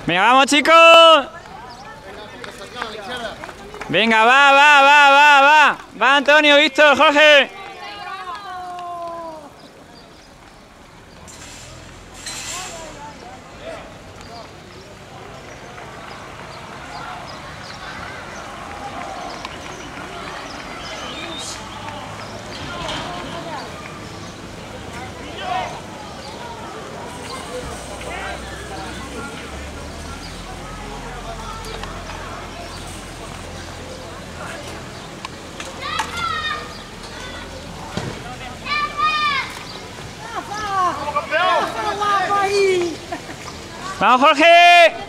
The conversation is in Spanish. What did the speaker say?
Venga, vamos, chicos. Venga, va. Va, Antonio, Víctor, Jorge. ¡Vamos, Jorge!